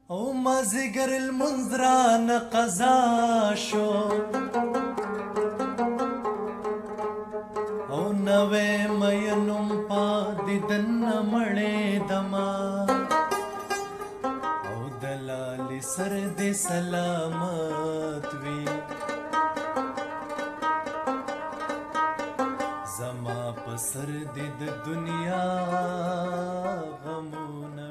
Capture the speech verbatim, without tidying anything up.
او مازیګر المنذران قضا شو او نوې مینم پا دیدن مړې دما او دلالي سر دې سلامت وي زما په سر دې د دنیا غمونه